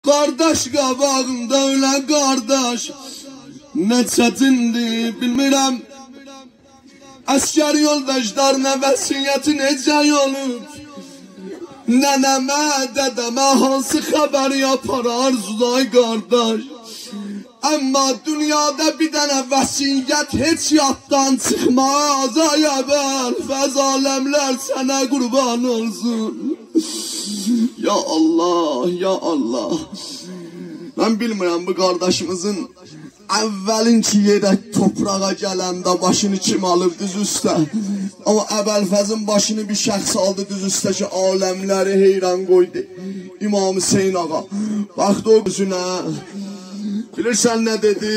Qardaş qabağımda ölə qardaş nə çətindir bilmirəm. Əskər yoldaşlarına vəsiyyəti necə olub? Nənəmə, dədəmə hansı xəbər yapar arzuday qardaş? Amma dünyada bir dənə vəsiyyət heç yaddan çıxmaz. Ay əbəl, fəz aləmlər sənə qurban olsun. Ya Allah, ya Allah. Mən bilmirəm bu qardaşımızın əvvəlinki yerə toprağa gələndə başını kim alır düz üstə. Amma Əbəlfəzin başını bir şəxs aldı düz üstə ki, aləmləri heyran qoydu. İmam Hüseyin ağa. Baxdı o üzünə. Bilirsən nə dedi?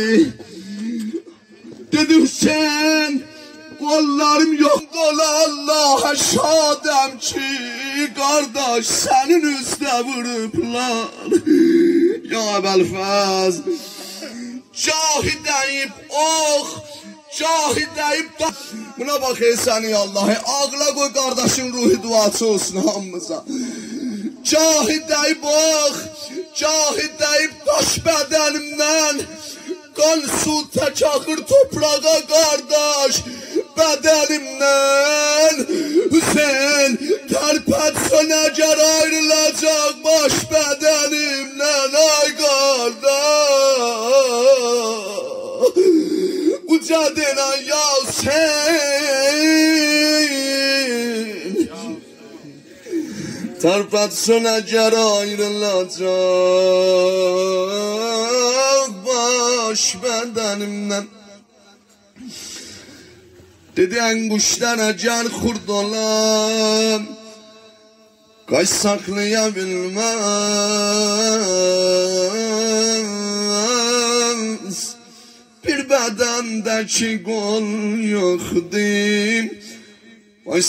Dedi Hüseyin, qollarım yox dola Allah'a şadəm ki, qardaş sənin üstə vurublar. Ya Əbəlfəz, cahid deyib ox, cahid deyib da. Buna bax ey səni Allah'ı, ağla qoy qardaşın ruhi duası olsun hamımıza. Cahid deyib ox, cahid deyib daş bədənimdən, qan su tək axır toprağa qardaş bədənimdən. Hüseyin tərpət sönəcər ayrılacaq baş bədənimdən. Ay qardaş uca denən ya Hüseyin, tərpət sönəcər ayrılacaq baş bədənimdən. Dedi en kuşdan acar kurdolan, kaç saklayabilmez. Bir bedendeki kol yoktu, kaç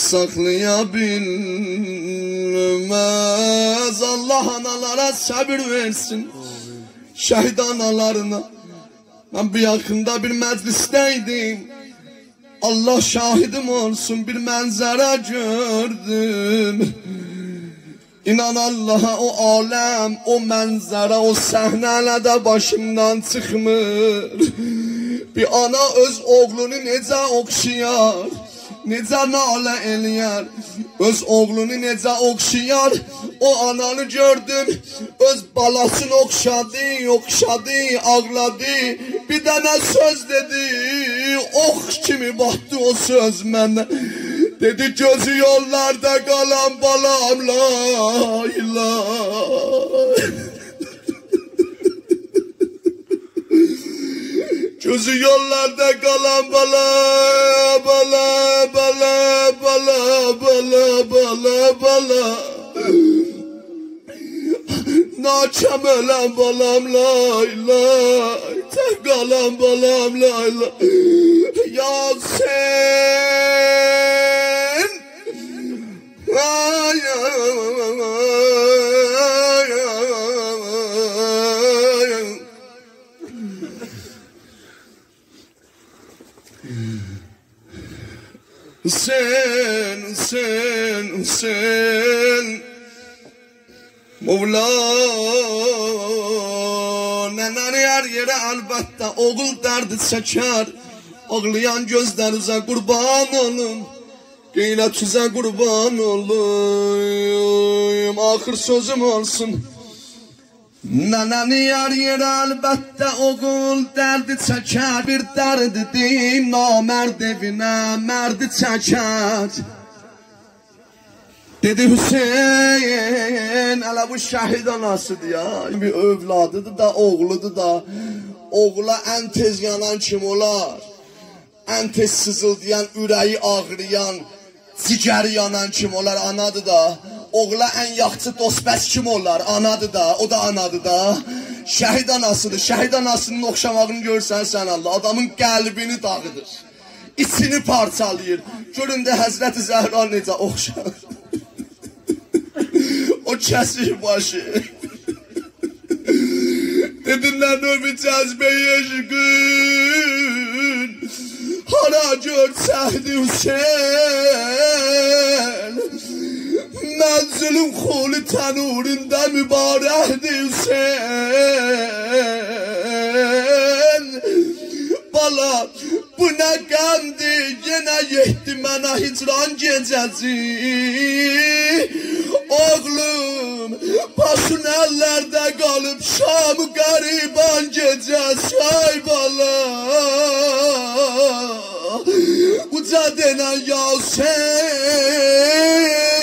saklayabilmez. Allah analara sabır versin, şehit analarına. Ben bir yakında bir meclisteydim. Allah şahidim olsun, bir mənzərə gördüm. İnan Allah'a o aləm, o mənzərə, o səhnələ də başımdan çıxmır. Bir ana öz oğlunu necə oxşayar, necə nalə eləyər, öz oğlunu necə oxşayar. O ananı gördüm, öz balasını oxşadı, oxşadı, ağladı. Bir dənə söz dedi, ox kimi battı o söz mənə. Dedi gözü yollarda qalan balam, la ilahe. Gözü yollarda qalan bala, bala, bala, bala, bala, bala, bala. Naçam ölən balam, la ilahe. Tək qalan balam, la ilahe. Ya sen, ay, ay, Hüseyin, Hüseyin, Hüseyin, Mevla nənəni hər yerə əlbəttə oğul dərdi çəkər. Ağlayan gözlərinizə qurban olum, qeyrətinizə qurban olum. Axır sözüm olsun. Nənəni hər yerə əlbəttə oğul dərdi çəkər. Bir dərdidir namərd evinə mərdi çəkər. Dedi Hüseyin, hələ bu şəhid anasıdır ya. Bir övladıdır da, oğludur da. Oğula ən tez yanan kim olar? Ən tez sızıldayan, ürəyi ağrıyan, cigəri yanan kim olar? Anadır da. Oğula ən yaxçı dost bəs kim olar? Anadır da, o da anadır da. Şəhid anasıdır. Şəhid anasının oxşamağını görsən sən Allah. Adamın qəlbini dağıdır, içini parçalayır. Görün də Həzrəti Zəhra necə oxşar. O kəsir başı. Dedinlər növbə cəzbəyi eşqin, hara görsəydi Hüseyin. Mənzilim xuli tənurində mübarəkdir Hüseyin. rəqəmdir, yenə yetdi mənə hicran gecəsi. Oğlum, başın əllərdə qalıb Şam-ı qəriban gecəsi. Ay bala, uca denən Yasin.